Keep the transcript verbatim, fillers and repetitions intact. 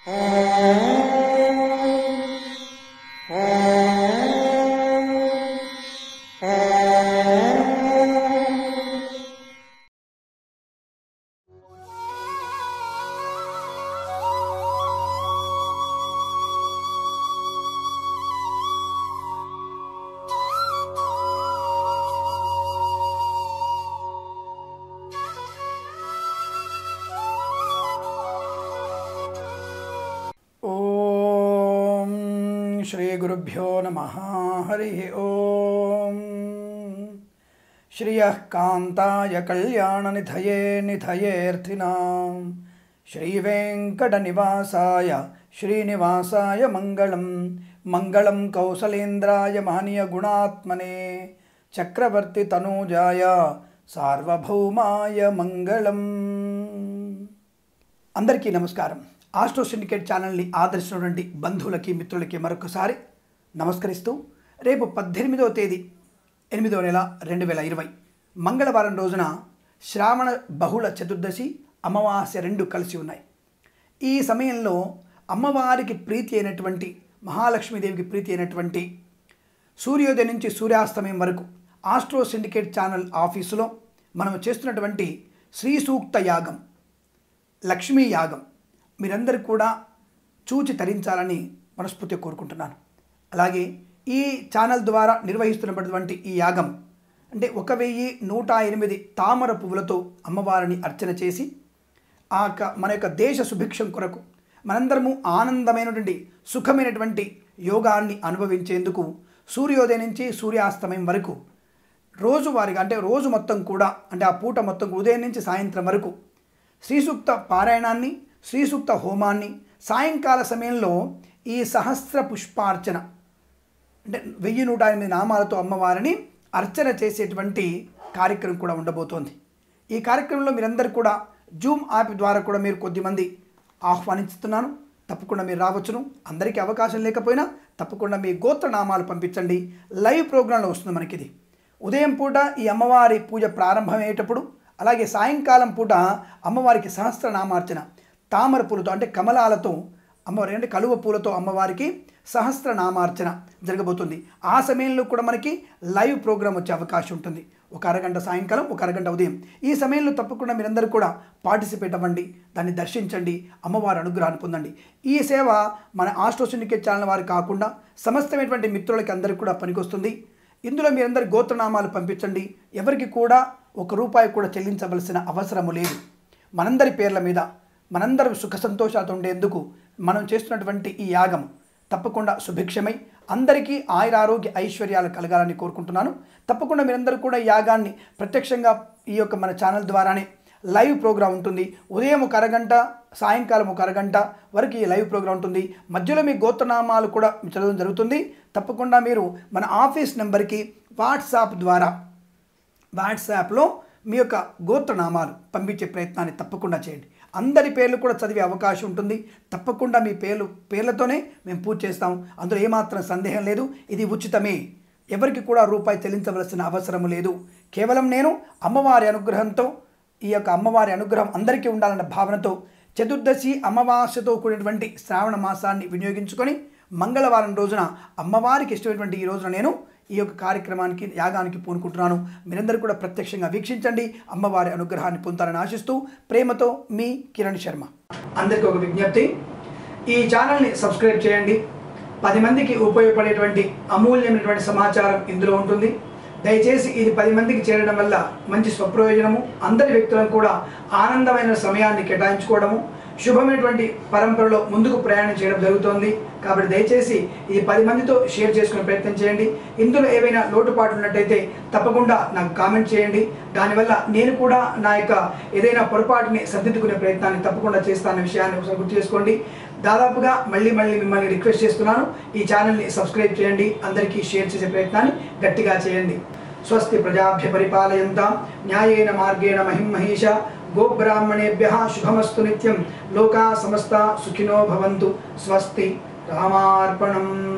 श्री गुरुभ्यो नमः। हरि ओम। श्रियः कान्ताय कल्याणनिधये निधयेऽर्थिनां श्रीवेङ्कटनिवासाय श्रीनिवासाय मंगलम मंगलम कौसलेन्द्राय महनीयगुणात्मने चक्रवर्ती तनूजाय सार्वभौमाय मंगलम। अंदरिकी नमस्कारम। ఆస్ట్రో సిండికేట్ ఛానల్ని ఆదర్శించినటువంటి బంధువులకి మిత్రులకి మరొకసారి నమస్కరిస్తూ రేపు పద్దెనిమిదవ తేదీ ఎనిమిదవ నెల రెండు వేల ఇరవై మంగళవారం రోజున శ్రావణ బహుళ చతుర్దశి అమావాస్య రెండు కలిసి ఉన్నాయి. ఈ సమయంలో అమ్మవారికి ప్రీతి అయినటువంటి మహాలక్ష్మీదేవికి ప్రీతి అయినటువంటి సూర్యోదయం నుంచి సూర్యాస్తమయం వరకు ఆస్ట్రో సిండికేట్ ఛానల్ ఆఫీసులో మనం చేస్తున్నటువంటి శ్రీ సూక్త యాగం, లక్ష్మీ యాగం మీరందరూ కూడా చూచి తరించాలని మనస్ఫూర్తిగా కోరుకుంటున్నాను. అలాగే ఈ ఛానల్ ద్వారా నిర్వహిస్తున్నటువంటి ఈ యాగం అంటే ఒక వెయ్యి నూట ఎనిమిది తామర పువ్వులతో అమ్మవారిని అర్చన చేసి ఆ మన యొక్క దేశ సుభిక్షం కొరకు మనందరము ఆనందమైనటువంటి సుఖమైనటువంటి యోగాన్ని అనుభవించేందుకు సూర్యోదయం నుంచి సూర్యాస్తమయం వరకు రోజువారీగా అంటే రోజు మొత్తం కూడా అంటే ఆ పూట మొత్తం ఉదయం నుంచి సాయంత్రం వరకు శ్రీ సూక్త పారాయణాన్ని, శ్రీ సూక్త హోమాన్ని, సాయంకాల సమయంలో ఈ సహస్ర పుష్పార్చన అంటే వెయ్యి నూట ఎనిమిది నామాలతో అమ్మవారిని అర్చన చేసేటువంటి కార్యక్రమం కూడా ఉండబోతోంది. ఈ కార్యక్రమంలో మీరందరూ కూడా జూమ్ యాప్ ద్వారా కూడా మీరు కొద్దిమంది ఆహ్వానిస్తున్నాను. తప్పకుండా మీరు రావచ్చును. అందరికీ అవకాశం లేకపోయినా తప్పకుండా మీ గోత్ర నామాలు పంపించండి. లైవ్ ప్రోగ్రాంలో వస్తుంది మనకిది. ఉదయం పూట ఈ అమ్మవారి పూజ ప్రారంభమయ్యేటప్పుడు, అలాగే సాయంకాలం పూట అమ్మవారికి సహస్రనామార్చన తామర పూలతో అంటే కమలాలతో అమ్మవారి అంటే కలువ పూలతో అమ్మవారికి సహస్రనామార్చన జరగబోతుంది. ఆ సమయంలో కూడా మనకి లైవ్ ప్రోగ్రాం వచ్చే అవకాశం ఉంటుంది. ఒక అరగంట సాయంకాలం, ఒక అరగంట ఉదయం. ఈ సమయంలో తప్పకుండా మీరందరూ కూడా పార్టిసిపేట్ అవ్వండి, దాన్ని దర్శించండి, అమ్మవారి అనుగ్రహాన్ని పొందండి. ఈ సేవ మన ఆస్ట్రో సిండికేట్ ఛానల్ వారు కాకుండా సమస్తమైనటువంటి మిత్రులకి అందరికీ కూడా పనికొస్తుంది. ఇందులో మీరందరి గోత్రనామాలు పంపించండి. ఎవరికి కూడా ఒక రూపాయి కూడా చెల్లించవలసిన అవసరము లేదు. మనందరి పేర్ల మీద మనందరం సుఖ సంతోషాలతో ఉండేందుకు మనం చేస్తున్నటువంటి ఈ యాగం తప్పకుండా సుభిక్షమై అందరికీ ఆయురారోగ్య ఐశ్వర్యాలు కలగాలని కోరుకుంటున్నాను. తప్పకుండా మీరందరూ కూడా ఈ యాగాన్ని ప్రత్యక్షంగా ఈ యొక్క మన ఛానల్ ద్వారానే లైవ్ ప్రోగ్రాం ఉంటుంది. ఉదయం ఒక అరగంట, సాయంకాలం ఒక అరగంట వరకు ఈ లైవ్ ప్రోగ్రాం ఉంటుంది. మధ్యలో మీ గోత్రనామాలు కూడా చదవడం జరుగుతుంది. తప్పకుండా మీరు మన ఆఫీస్ నెంబర్కి వాట్సాప్ ద్వారా వాట్సాప్లో మీ యొక్క గోత్రనామాలు పంపించే ప్రయత్నాన్ని తప్పకుండా చేయండి. అందరి పేర్లు కూడా చదివే అవకాశం ఉంటుంది. తప్పకుండా మీ పేర్లు పేర్లతోనే మేము పూజ చేస్తాం. అందులో ఏమాత్రం సందేహం లేదు. ఇది ఉచితమే. ఎవరికి కూడా రూపాయి చెల్లించవలసిన అవసరం లేదు. కేవలం నేను అమ్మవారి అనుగ్రహంతో, ఈ యొక్క అమ్మవారి అనుగ్రహం అందరికీ ఉండాలన్న భావనతో చతుర్దశి అమావాస్యతో కూడినటువంటి శ్రావణ మాసాన్ని వినియోగించుకొని మంగళవారం రోజున అమ్మవారికి ఇష్టమైనటువంటి ఈ రోజున నేను ఈ యొక్క కార్యక్రమానికి యాగానికి పూనుకుంటున్నాను. మీరందరూ కూడా ప్రత్యక్షంగా వీక్షించండి, అమ్మవారి అనుగ్రహాన్ని పొందాలని ఆశిస్తూ ప్రేమతో మీ కిరణ్ శర్మ. అందరికీ ఒక విజ్ఞప్తి, ఈ ఛానల్ని సబ్స్క్రైబ్ చేయండి. పది మందికి ఉపయోగపడేటువంటి అమూల్యమైనటువంటి సమాచారం ఇందులో ఉంటుంది. దయచేసి ఇది పది మందికి చేరడం వల్ల మంచి స్వప్రయోజనము, అందరి వ్యక్తులను కూడా ఆనందమైన సమయాన్ని కేటాయించుకోవడము, శుభమైనటువంటి పరంపరలో ముందుకు ప్రయాణం చేయడం జరుగుతోంది. కాబట్టి దయచేసి ఇది పది మందితో షేర్ చేసుకునే ప్రయత్నం చేయండి. ఇందులో ఏవైనా లోటుపాట్లు ఉన్నట్టయితే తప్పకుండా నాకు కామెంట్ చేయండి. దానివల్ల నేను కూడా నా యొక్క ఏదైనా పొరపాటుని సర్దిద్దుకునే ప్రయత్నాన్ని తప్పకుండా చేస్తానన్న విషయాన్ని ఒకసారి గుర్తు చేసుకోండి. దాదాపుగా మళ్ళీ మళ్ళీ మిమ్మల్ని రిక్వెస్ట్ చేస్తున్నాను, ఈ ఛానల్ని సబ్స్క్రైబ్ చేయండి, అందరికీ షేర్ చేసే ప్రయత్నాన్ని గట్టిగా చేయండి. స్వస్తి ప్రజాభ్య పరిపాలయంతాం న్యాయేన మార్గేణ మహిం మహేష గోబ్రాహ్మణేభ్యః శుభమస్తు నిత్యం. లోకా సమస్త సుఖినో భవంతు. స్వస్తి. రామార్పణం.